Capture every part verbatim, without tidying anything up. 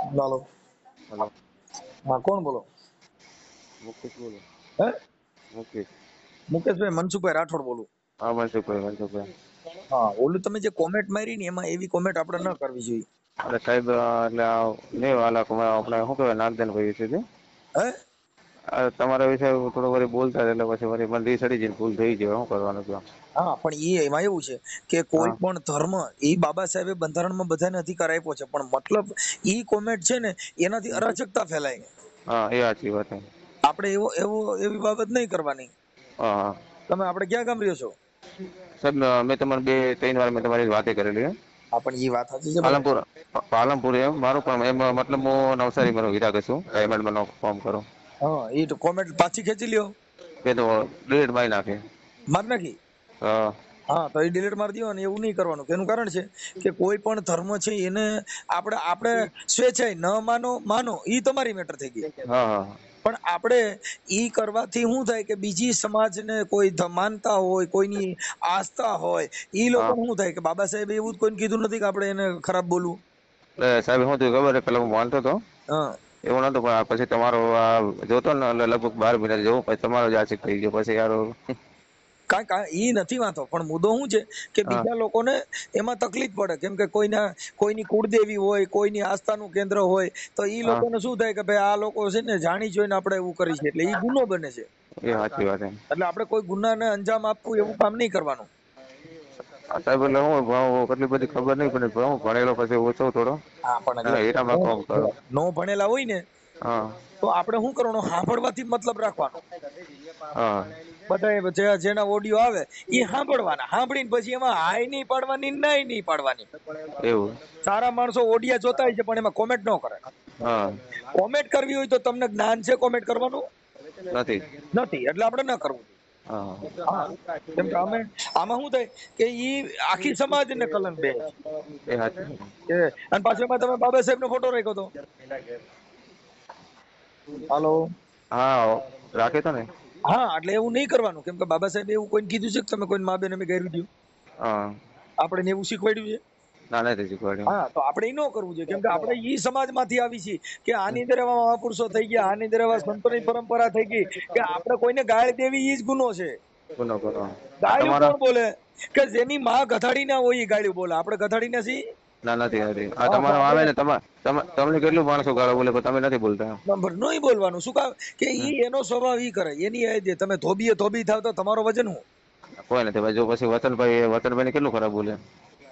હાલો. Hello હા, કોણ બોલો? मुकेश बोलो હે? मुकेश મુકેશભાઈ મનસુખભાઈ રાઠોડ બોલું. हाँ मनसुख भाई मनसुख भाई હા, ઓલું તમે જે કોમેન્ટ મારી ને એમાં એવી કોમેન્ટ આપણે ન કરવી જોઈએ. अरे साहब એટલે આ નહીં વાલા કુમાર આપણે શું કહેવાય નાગદાન ભાઈ વિશે છે હે? આ તમારા વિશે થોડો વળી બોલતા એટલે પછી વળી મને રીસડી જઈને ભૂલ થઈ જાય શું કરવાનું કયો હા, પણ એ એમાં એવું છે કે કોઈ હા પણ ધર્મ એ બાબા સાહેબે બંધારણમાં બધાને અધિકાર આપ્યો છે, પણ મતલબ ઈ કોમેન્ટ છે ને એનાથી અરાજકતા ફેલાય. હા એ સાચી વાત છે આપણે એવો એવો એવી બાબત નહીં કરવાની. હા હા તમે આપણે ક્યાં ગામ રહ્યો છો? સાહેબ મેં તમારે બે ત્રણ વાર મેં તમારી વાતે કરેલી હે હા, પણ એ વાત સાચી છે બરાબર. પાલનપુર પાલનપુર એમ મારું પણ એમ મતલબ હું નવસારી મારો હીરા છું ડાયમંડમાં ફોર્મ કરું હા, એ તો કોમેન્ટ પાછી ખેંચી લ્યો. કે તો ડિલીટ મારી નાખે માર નાખી. હા હા, તો એ ડિલીટ મારી દો અને એવું નહીં કરવાનું. એનું કારણ છે કે કોઈ પણ ધર્મ છે એને આપણે આપણે સ્વેચ્છાએ ન માનો માનો ઈ તમારી મેટર થઈ ગઈ. હા હા પણ આપણે ઈ કરવાથી શું થાય કે બીજી સમાજને કોઈ ધ- માનતા હોય, કોઈની આસ્થા હોય, ઈ હા લોકોને શું થાય કે બાબા સાહેબે એવું જ કોઈને કીધું નથી કે આપણે એને ખરાબ બોલવું. એટલે સાહેબ શું થયું ખબર છે પેલા હું માનતો હતો હા, એવું નતું પણ આ પછી તમારો આ જોતો ને એટલે લગભગ બાર મહિના જેવું પછી તમારો જ આશિક થઈ ગયો પછી યાર કાંઈ કાંઈ ઈ નથી વાંધો, પણ મુદ્દો શું છે કે હા બીજા લોકોને એમાં તકલીફ પડે, કેમ કે કોઈના કોઈની કુળદેવી હોય, કોઈની આસ્થાનું કેન્દ્ર હોય, તો ઈ હા લોકોને શું થાય કે ભાઈ આ લોકો છે ને જાણી જોઈને આપણે એવું કરી છે, એટલે ઈ ગુનો બને છે. એ સાચી વાત એમ એટલે આપણે કોઈ ગુનાને અંજામ આપવું એવું કામ નહીં કરવાનું. સાહેબ એટલે હું ભણું કેટલી બધી ખબર નહીં પડે હું ભણેલો પછી ઓછો થોડો હા, પણ જો હા હીરામાં નો કામ કરો નો ભણેલા હોય ને હા તો આપણે શું કરવાનું, સાંભળવાથી મતલબ રાખવાનો. હા બધા જે- જેના ઓડિયો આવે એ સાંભળવાના, સાંભળીને પછી એમાં હાય નહીં પાડવાની, નહીં નહીં પાડવાની. એવું સારા માણસો ઓડિયા જોતા હોય છે પણ એમાં કોમેન્ટ ન કરે. હા કોમેન્ટ કરવી હોય તો તમને જ્ઞાન છે કોમેન્ટ કરવાનું? નથી નથી, એટલે આપણે ન કરવું જોઈએ. હા હા, કેમ કે અમે આમાં શું થાય કે ઈ આખી સમાજને કલંક બે છે. એ સાચી કે અને પાછો એમાં તમે બાબા સાહેબ નો ફોટો રાખ્યો હતો. હાલો. હા રાખે તો ને હા, એટલે એવું નહીં કરવાનું, કેમ કે બાબા સાહેબ એવું કોઈને કીધું છે કે તમે કોઈ મા બેન અમે ગાયરું દો? હા આપણે એને એવું શીખવાડ્યું છે? ના નથી શીખવાડ્યું હા, તો આપણે એ ન કરવું જોઈએ, કેમ કે આપણે ઈ સમાજમાંથી આવી છીએ કે આની અંદર એવા મહાપુરુષો થઈ ગયા, આની અંદર એવા સંતોની પરંપરા થઈ ગઈ કે આપણે કોઈને ગાળ દેવી ઈ જ ગુનો છે. ગુનો કરો આ ગાળ્યું તમારા કોણ બોલે? કે જેની માં ગધાડી ના હોય ઈ ગાળ્યું બોલે. આપણે ગધાડી ના છીએ? ના નથી નથી આ હા, તો તમારો આવે આપણે ને તમા તમે તમને કેટલું માણસો ગાળો બોલે પણ તમે નથી બોલતા નંબર નહીં બોલવાનું. શું કામ કે હમ. ઈ એનો સ્વભાવ ઈ કરે, એની આ દે. તમે ધોબીએ ધોબી થાવ તો તમારો વજન હું? કોઈ નથી ભાઈ જો પછી વતનભાઈ વતનભાઈ ને કેટલું ખરાબ બોલે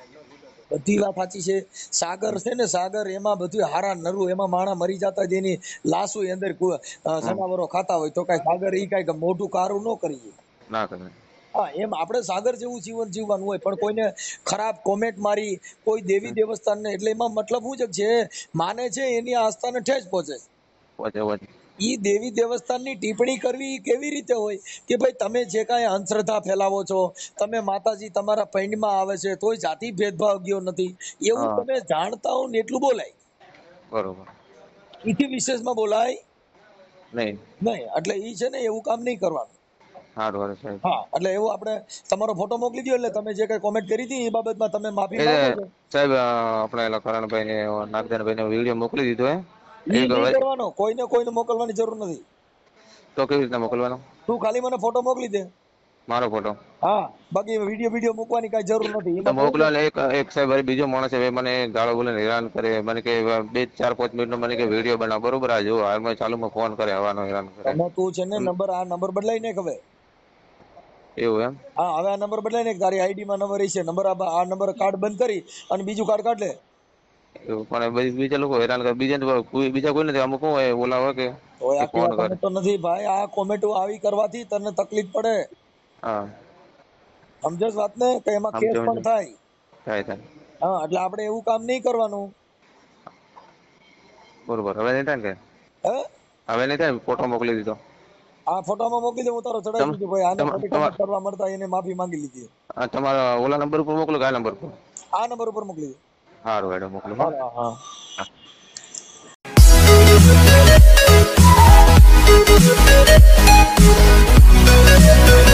બધી વાત સાચી છે. સાગર છે ને, સાગર એમાં બધું હારા નરું, એમાં માણા મરી જતા જ એની લાશો અંદર કુ- અ, હમ જનાવરો ખાતા હોય તો કઈ સાગર ઈ કઈ મોઢું કારું ન કરીએ. ના કરે હા, એમ આપણે સાગર જેવું જીવન જીવવાનું હોય, પણ કોઈને ખરાબ કોમેન્ટ મારી, કોઈ દેવી દેવસ્થાનને, એટલે એમાં મતલબ શું છે કે જે માને છે એની આસ્થાને ઠેસ પહોંચે છે. વચ્ચે વચ્ચે ઈ દેવી દેવસ્થાનની ટિપ્પણી કરવી ઈ કેવી રીતે હોય કે ભાઈ તમે જે કાંઈ અંધશ્રદ્ધા ફેલાવો છો, તમે માતાજી તમારા પૈંડમાં આવે છે તોય જાતિ ભેદભાવ ગયો નથી, એવું હા તમે જાણતા હો ને એટલું બોલાય. બરોબર ઈથી વિશેષમાં બોલાય નહીં નહીં. એટલે ઈ છે ને એવું કામ નહીં કરવાનું. સારું હારું સાહેબ હા, એટલે એવું આપણે તમારો ફોટો મોકલી દો, એટલે તમે જે કઈ કોમેન્ટ કરી હતી એ બાબતમાં તમે માફી એ માંગો છો. સાહેબ અ, આપણે એલા કરણભાઈ ને નાગદાનભાઈ ને વિડીયો મોકલી દીધો હે ઈ એક નહીં હવે કરવાનો, કોઈને કોઈને મોકલવાની જરૂર નથી. તો કેવી રીતના મોકલવાનો તું ખાલી મને ફોટો મોકલી દે. મારો ફોટો હા, બાકી વિડીયો વિડીયો મૂકવાની કઈ જરૂર નથી. તો એમાં કેવું છે, મોકલવાનો એક એક સાહેબ હવે બીજો માણસ હવે મને ગાળો બોલે હેરાન કરે મને કે બે ચાર પાંચ મિનિટ નો મને કે વિડીયો બનાવ બરોબર આ જો હાલમાં ચાલુમાં ફોન કરે આવવાનો હેરાન કરે તમે તું છે ને તમ- નંબર આ નંબર બદલાઈ ને હવે. એવું એમ હા, હવે આ નંબર બદલાઈ ને તારી આઈડી માં નંબર છે, નંબર આ આ નંબર કાર્ડ બંધ કરી અને બીજું કાર્ડ કાઢ લે. એવું પણ બી- બીજા લોકો હેરાન કરે બીજા ને કોઈ- બીજા કોઈ નથી અમુક શું હોય ઓલા હોય કે ઓય એ આખી ફોન વાત કરે અમે તો નથી ભાઈ, આ કોમેન્ટો આવી કરવાથી તને તકલીફ પડે. હા સમજસ વાત ને, કે એમાં કેસ સમજો સમજો પણ થાય. થાય થાય હા, એટલે આપણે એવું કામ નહીં કરવાનું. બરોબર હવે નહીં થાય ને હે, કે હવે નહીં થાય ને ફોટો મોકલી દીધો આ ફોટામાં મોકલી દે, હું તારો ચડાવી તમ દીધું ભાઈ. આને તમ ખોટી તમા- કોમેન્ટ કરવા મળતા એને માફી માંગી લીધી. આ તમારા ઓલા નંબર ઉપર મોકલો કે આ નંબર ઉપર આ નંબર ઉપર મોકલી દે. સારું હેડો મોકલો હો હાલો, હા. હા